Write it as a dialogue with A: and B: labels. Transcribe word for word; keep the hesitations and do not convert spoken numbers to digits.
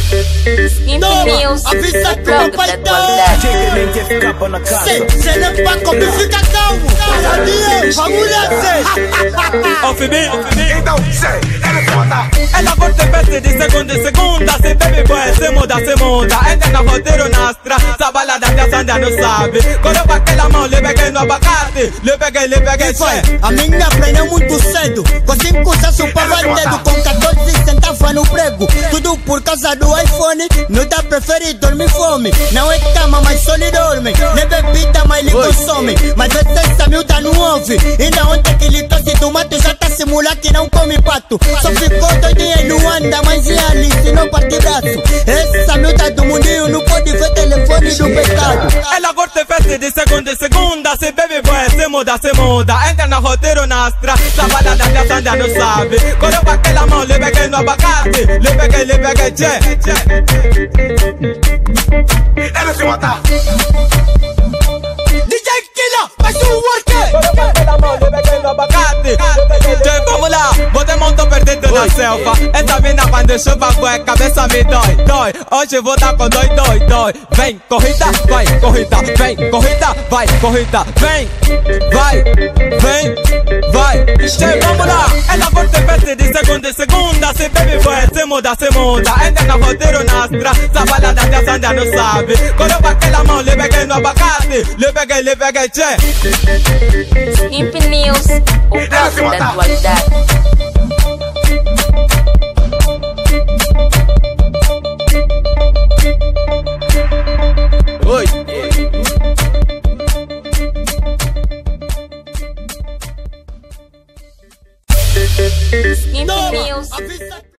A: Skimp News,
B: avisa
A: o
B: tu
A: blog da atualidade.
B: Cê não vai comer, fica calmo. Adeus, vamos lá, cê.
C: Ofimi,
D: Então, sei, ela conta.
C: ela forte peste de segunda em segunda. Se bebe boy, se muda, se muda. Entra na roteiro nastra, essa balada que a Sandra não sabe. Quando eu com aquela mão, lhe peguei no abacate. Lhe peguei, lhe peguei,
B: Foi,
C: tchê.
B: a minha aprendeu muito cedo. Com cinco anos chupava dedo, com catorze sentava no prego. Tudo por causa do iPhone. Não dá prefere dormir fome. Não é cama, mas só lhe dorme. Nem é bebida, mas lhe consome. Mas essa miúda não ouve. Ainda ontem que lhe trouxe do mato, já tá simular que não come pato. Só ficou doidinha e não anda, mas e ali se não parte braço. Essa miúda do mundinho não pode ver telefone do pecado.
C: Ela curte festa de segunda em segunda. Se bebe boy, se muda, se muda. Entra na roteiro nastra, essa balada que a Sandra não sabe. Quando eu com aquela mão, lhe peguei no abacate. Lhe peguei, lhe peguei, tchê.
D: Ela se mata.
B: D J Killa, faz o work.
C: Quando eu com aquela mão, lhe peguei no abacate. Tchê, vamos lá, você montou perdido na selva. Essa mina quando chuva com a cabeça me dói, dói. Hoje vou dar com dói, dói, dói. Vem, corrida, vai, corrida, vem, corrida, vai, corrida, vem, vai, vem, vai. Tchê, vamos lá, ela forte peste de segunda em segunda. Se bebe boy, se muda, se muda. Entra na roteiro nastra, essa balada que a Sandra não sabe. Quando eu com aquela mão, lhe peguei no abacate. Lhe peguei, lhe peguei, tchê.
A: Skimp News, o blog da atualidade.